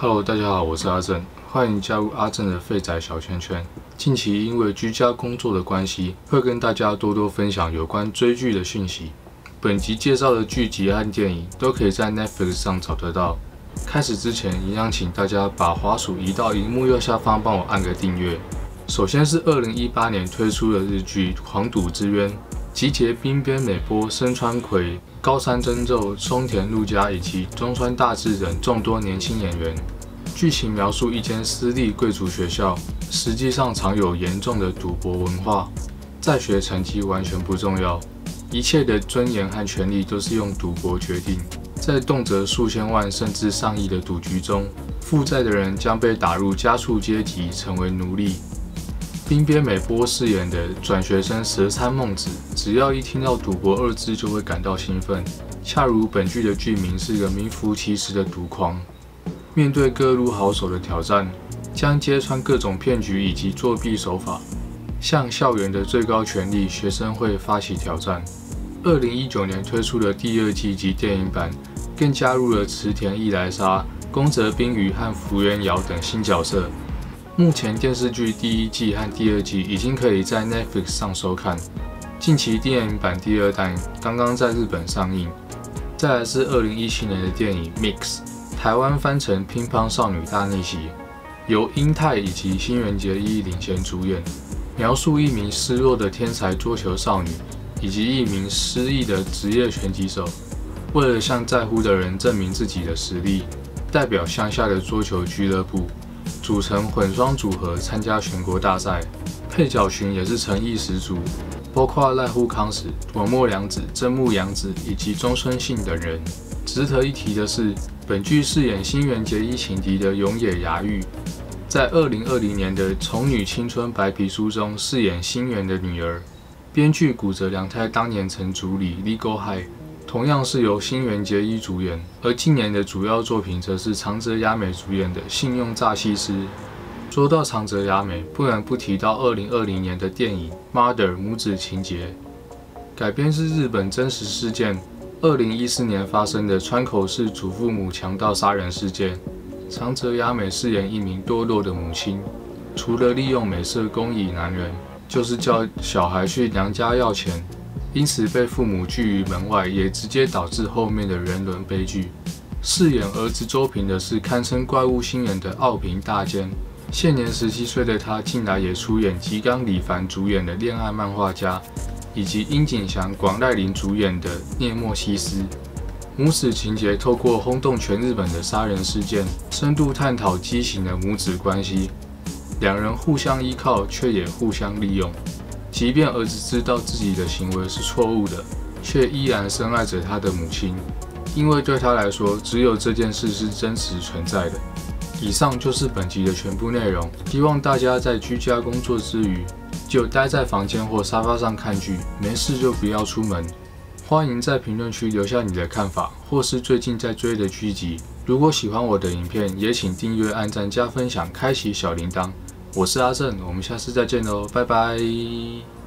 Hello， 大家好，我是阿正，欢迎加入阿正的废宅小圈圈。近期因为居家工作的关系，会跟大家多多分享有关追剧的讯息。本集介绍的剧集和电影都可以在 Netflix 上找得到。开始之前，一样请大家把滑鼠移到荧幕右下方，帮我按个订阅。首先是2018年推出的日剧《狂赌之渊》，集结滨边美波、深川葵、高山真宙、松田鹿佳以及中川大志等众多年轻演员。剧情描述一间私立贵族学校，实际上常有严重的赌博文化，在学成绩完全不重要，一切的尊严和权利都是用赌博决定。在动辄数千万甚至上亿的赌局中，负债的人将被打入家畜阶级，成为奴隶。滨边美波饰演的转学生蛇参梦子，只要一听到赌博二字就会感到兴奋，恰如本剧的剧名是个名副其实的赌狂。面对各路好手的挑战，将揭穿各种骗局以及作弊手法，向校园的最高权力学生会发起挑战。2019年推出的第二季及电影版，更加入了池田一来沙、宫泽冰鱼和福原遥等新角色。目前电视剧第一季和第二季已经可以在 Netflix 上收看，近期电影版第二弹刚刚在日本上映。再来是2017年的电影《Mix》，台湾翻成《乒乓少女大逆袭》，由英泰以及新垣结衣领衔主演，描述一名失落的天才桌球少女以及一名失意的职业拳击手，为了向在乎的人证明自己的实力，代表乡下的桌球俱乐部。组成混双组合参加全国大赛，配角群也是诚意十足，包括濑户康史、抹墨凉子、真木阳子以及中村信等人。值得一提的是，本剧饰演新垣结衣情敌的永野芽郁，在2020年的《宠女青春白皮书》中饰演新垣的女儿。编剧古泽良太当年曾主理《Legal High》。同样是由新垣结衣主演，而今年的主要作品则是长泽雅美主演的《信用诈欺师》。说到长泽雅美，不能不提到2020年的电影《Mother 母子情节》，改编自日本真实事件2014年发生的川口市祖父母强盗杀人事件。长泽雅美饰演一名堕落的母亲，除了利用美色勾引男人，就是叫小孩去娘家要钱。因此被父母拒于门外，也直接导致后面的人伦悲剧。饰演儿子周平的是堪称怪物新人的奥平大间，现年17岁的他近来也出演吉冈里帆主演的《恋爱漫画家》，以及樱井翔、广濑铃主演的《涅莫西斯》。母子情节透过轰动全日本的杀人事件，深度探讨畸形的母子关系，两人互相依靠，却也互相利用。即便儿子知道自己的行为是错误的，却依然深爱着他的母亲，因为对他来说，只有这件事是真实存在的。以上就是本集的全部内容，希望大家在居家工作之余，就待在房间或沙发上看剧，没事就不要出门。欢迎在评论区留下你的看法，或是最近在追的剧集。如果喜欢我的影片，也请订阅、按赞、加分享，开启小铃铛。我是阿正，我们下次再见喽，拜拜。